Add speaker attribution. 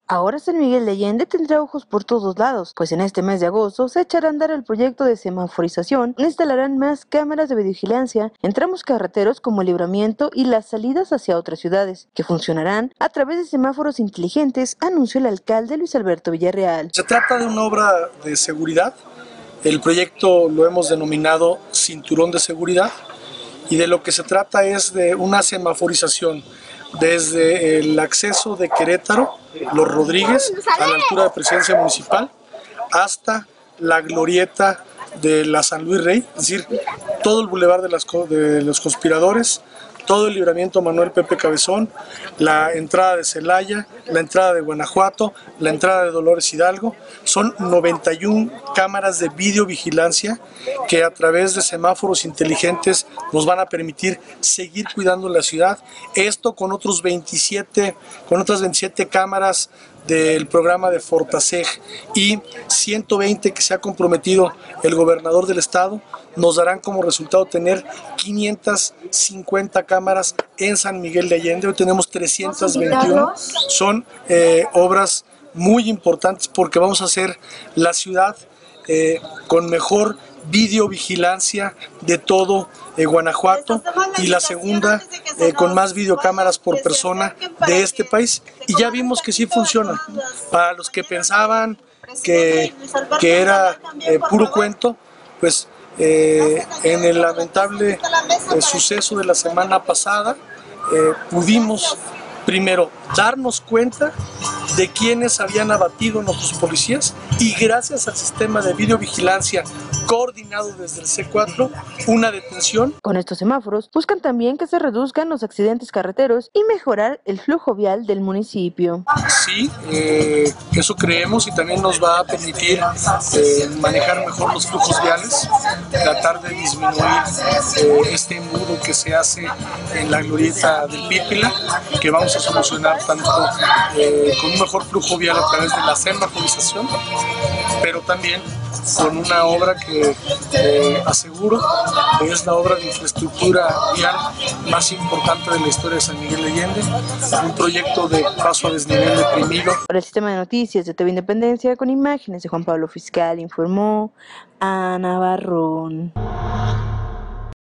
Speaker 1: Ahora San Miguel de Allende tendrá ojos por todos lados, pues en este mes de agosto se echará a andar el proyecto de semaforización. Instalarán más cámaras de vigilancia en tramos carreteros como el Libramiento y las salidas hacia otras ciudades, que funcionarán a través de semáforos inteligentes, anunció el alcalde Luis Alberto Villarreal.
Speaker 2: Se trata de una obra de seguridad. El proyecto lo hemos denominado Cinturón de Seguridad y de lo que se trata es de una semaforización desde el acceso de Querétaro, Los Rodríguez, a la altura de Presidencia Municipal, hasta la glorieta de la San Luis Rey, es decir, todo el bulevar de los Conspiradores, todo el Libramiento Manuel Pepe Cabezón, la entrada de Celaya, la entrada de Guanajuato, la entrada de Dolores Hidalgo. Son 91 cámaras de videovigilancia que a través de semáforos inteligentes nos van a permitir seguir cuidando la ciudad. Esto con otras 27 cámaras del programa de Fortaseg y 120 que se ha comprometido el gobernador del estado, nos darán como resultado tener 550 cámaras en San Miguel de Allende. Hoy tenemos 321. Son obras muy importantes porque vamos a hacer la ciudad con mejor videovigilancia de todo Guanajuato y la segunda con más videocámaras por persona de este país. Y ya vimos que sí funciona. Para los que pensaban que era puro cuento, pues en el lamentable suceso de la semana pasada pudimos primero darnos cuenta de quienes habían abatido a nuestros policías y gracias al sistema de videovigilancia coordinado desde el C4, una detención.
Speaker 1: Con estos semáforos buscan también que se reduzcan los accidentes carreteros y mejorar el flujo vial del municipio.
Speaker 2: Sí, eso creemos y también nos va a permitir manejar mejor los flujos viales, tratar de disminuir este embudo que se hace en la glorieta del Pípila, que vamos a solucionar tanto con un mejor flujo vial a través de la semaforización, pero también con una obra que aseguro es la obra de infraestructura vial más importante de la historia de San Miguel de Allende, un proyecto de paso a desnivel deprimido.
Speaker 1: Para el sistema de noticias de TV Independencia, con imágenes de Juan Pablo Fiscal, informó Ana Barrón.